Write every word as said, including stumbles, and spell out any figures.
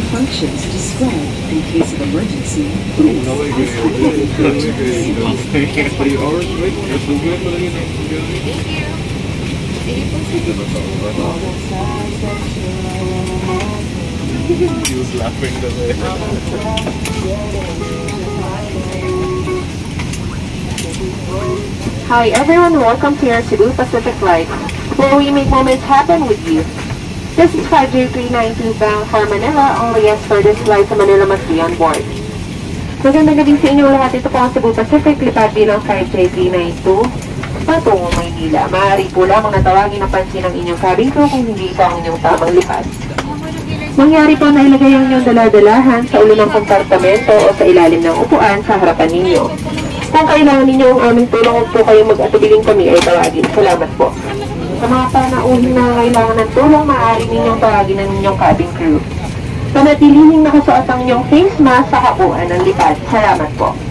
functions described in case of emergency. Please He was laughing the way. Hi everyone, welcome to your Cebu Pacific Flight, where we make moments happen with you. This is five J three nine two bound for Manila, only yes for this flight to Manila must be on board. Magandang gabi sa inyo lahat, ito po ang Cebu Pacific, lipat bilang five J three nine two, patungong Maynila. Maaari po lamang natawagin ang pansin ng inyong cabin crew kung hindi ito ang inyong tamang lipat. Mangyari po na ilagay ang inyong daladalahan sa ulo ng kompartamento o sa ilalim ng upuan sa harapan ninyo. Kung kailangan ninyo ang aming tulong po kayo mag-atubiling kami ay tawagin. Salamat po. Sa mga panauhin na kailangan ng tulong, maaari ninyong tawagin ng inyong cabin crew. Panatilihing nakasuot ang inyong face mask sa kabuuan ng lipad. Salamat po.